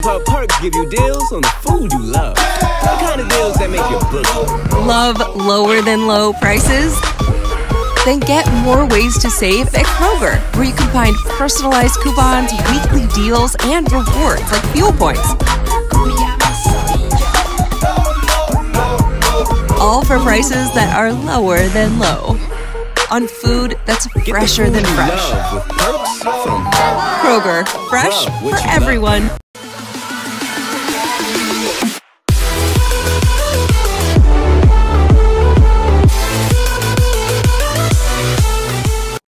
Perks give you deals on the food you love. The kind of deals that make your book. Love lower than low prices? Then get more ways to save at Kroger, where you can find personalized coupons, weekly deals, and rewards like fuel points. All for prices that are lower than low. On food that's fresher than fresh. Kroger, fresh for everyone.